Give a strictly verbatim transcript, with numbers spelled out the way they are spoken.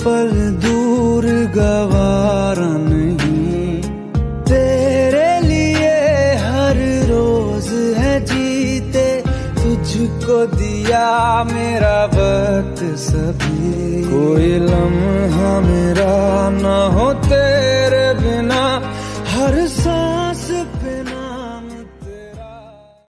पल दूर गवारा नहीं, तेरे लिए हर रोज है जीते, तुझको दिया मेरा वक्त सभी, कोई लम्हा मेरा